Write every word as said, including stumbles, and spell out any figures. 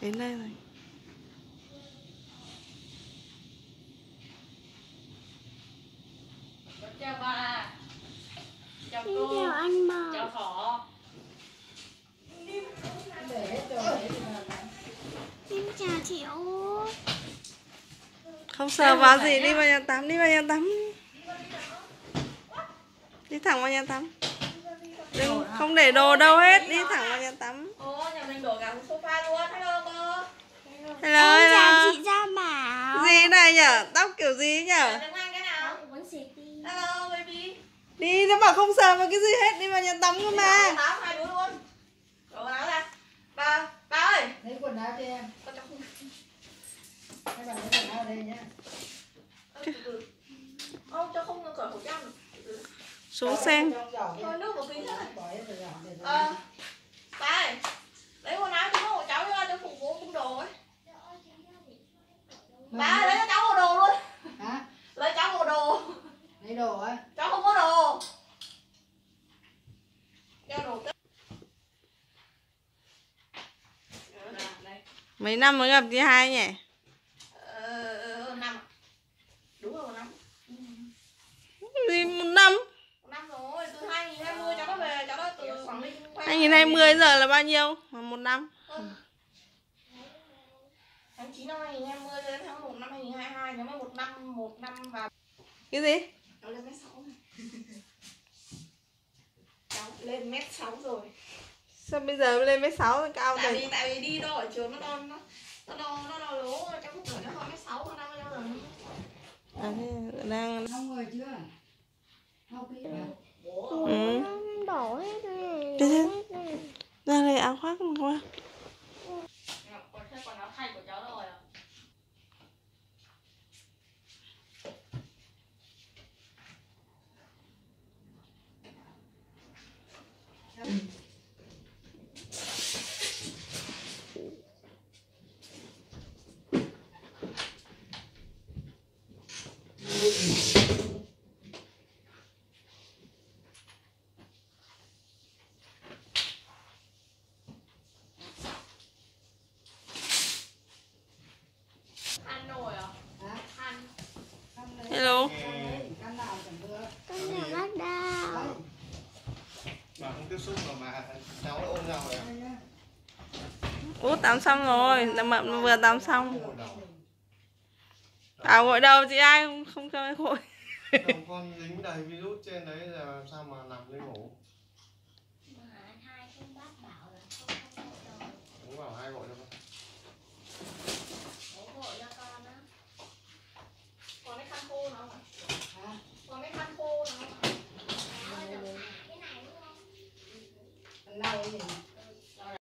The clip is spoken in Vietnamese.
Đến đây rồi. Chào bà. Chào Xin cô. chào anh bà. Chào Thỏ. Xin chào chị Út. Không sờ vào gì, đi vào nhà tắm, đi vào nhà tắm. Đi thẳng vào nhà tắm. Đừng, không để đồ đâu hết, đi thẳng vào nhà tắm. Ô, nhà mình đổ cả một sofa luôn. Hello cô. Hello, Em chào hello. chị Gia Bảo. Gì này nhở? Tóc kiểu gì nhở? Đứng anh cái nào? Hello baby. Đi, nó bảo không sờ vào cái gì hết, đi vào nhà tắm cơ mà. Táo hai đứa luôn. Đổ quần áo ra. Ba, ba ơi. Lấy quần áo cho em. Con cháu không. Các bạn lấy quần áo ở đây nhé. Ô, cho không cởi khẩu trang. Xuống xem. Thôi nước một tí nữa. Bỏ hết rồi để Ờ. Ba ơi. Lấy quần áo cho cháu cho cho phục vụ cung đồ ấy. Ba ơi, lấy cho cháu bộ đồ luôn. Hả? Lấy cháu bộ đồ. Lấy đồ á? Cháu không có đồ. Đeo đồ tiếp. Mấy năm mới gặp chị hai nhỉ? Ờ, năm. Đúng rồi, năm. Gì một năm? Một năm rồi, từ hai nghìn hai mươi cháu nó về, cháu nó từ Quảng Ninh quay. hai nghìn hai mươi giờ là bao nhiêu? Mà một năm. Ừ. Tháng chín năm hai nghìn hai mươi đến tháng một năm hai nghìn hai mươi hai, nếu mà một năm, một năm và Cái gì? cháu lên mét sáu này. Cháu lên mét sáu rồi. Sao bây giờ lên mét sáu rồi cao Tại rồi? vì tại vì đi đo ở trường nó đo nó nó đo nó đo lố, cháu không phải nó hơn mét sáu, nó năm mươi rồi. À, thế đang Xong rồi chưa? Không kỹ hả? ừ. Đổ hết này. Thế Đổ hết này. ra đây áo khoác mà qua. Còn thế còn áo thay của cháu rồi à? Ừ. Ăn nồi à? Hả? Ăn. Căn lấy. Hello. Căn lấy. Căn nào chẳng được. Con nhà bác đào. Đấy. Bà không tiếp xúc mà mà cháu nó ôm nhau rồi à? Đây nhá. Út tắm xong rồi, là mận vừa tắm xong. À gội đầu chị ai không không cho em gội. Chồng con dính đầy virus trên đấy là làm sao mà nằm lên ngủ.